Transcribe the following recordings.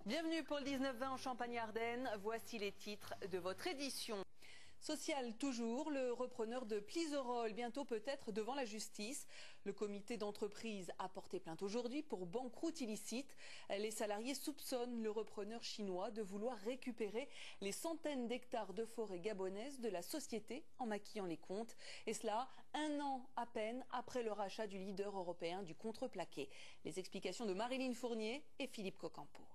Bienvenue pour le 19-20 en Champagne-Ardenne. Voici les titres de votre édition. Social toujours, le repreneur de Pliserolles, bientôt peut-être devant la justice. Le comité d'entreprise a porté plainte aujourd'hui pour banqueroute illicite. Les salariés soupçonnent le repreneur chinois de vouloir récupérer les centaines d'hectares de forêt gabonaise de la société en maquillant les comptes. Et cela, un an à peine après le rachat du leader européen du contreplaqué. Les explications de Marilyn Fournier et Philippe Cocampo.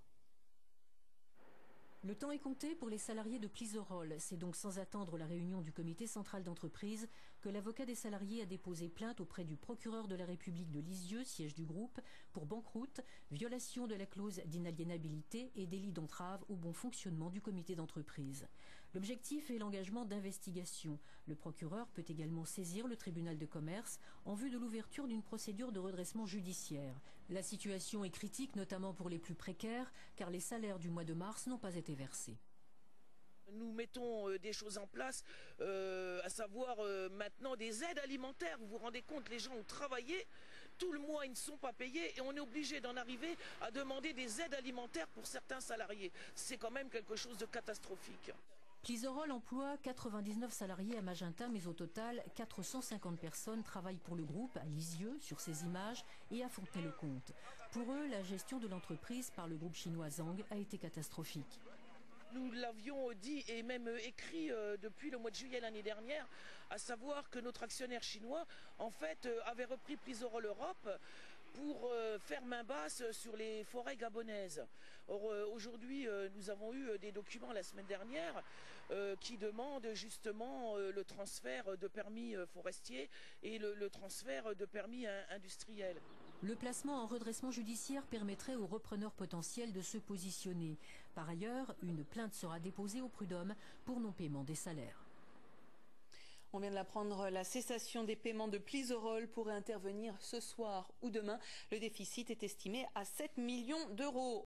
Le temps est compté pour les salariés de Pliserolles. C'est donc sans attendre la réunion du comité central d'entreprise que l'avocat des salariés a déposé plainte auprès du procureur de la République de Lisieux, siège du groupe, pour banqueroute, violation de la clause d'inaliénabilité et délit d'entrave au bon fonctionnement du comité d'entreprise. L'objectif est l'engagement d'investigation. Le procureur peut également saisir le tribunal de commerce en vue de l'ouverture d'une procédure de redressement judiciaire. La situation est critique, notamment pour les plus précaires, car les salaires du mois de mars n'ont pas été versés. Nous mettons des choses en place, à savoir maintenant des aides alimentaires. Vous vous rendez compte, les gens ont travaillé, tout le mois ils ne sont pas payés et on est obligé d'en arriver à demander des aides alimentaires pour certains salariés. C'est quand même quelque chose de catastrophique. Pliserolles emploie 99 salariés à Magenta, mais au total, 450 personnes travaillent pour le groupe à Lisieux, sur ces images, et à Fontenay-le-Comte. Pour eux, la gestion de l'entreprise par le groupe chinois Zhang a été catastrophique. Nous l'avions dit et même écrit depuis le mois de juillet l'année dernière, à savoir que notre actionnaire chinois, en fait, avait repris Pliserolles Europe pour faire main basse sur les forêts gabonaises. Or, aujourd'hui, nous avons eu des documents la semaine dernière qui demandent justement le transfert de permis forestiers et le transfert de permis industriels. Le placement en redressement judiciaire permettrait aux repreneurs potentiels de se positionner. Par ailleurs, une plainte sera déposée au prud'homme pour non-paiement des salaires. On vient de l'apprendre, la cessation des paiements de Pliserolles pourrait intervenir ce soir ou demain. Le déficit est estimé à 7 millions d'euros.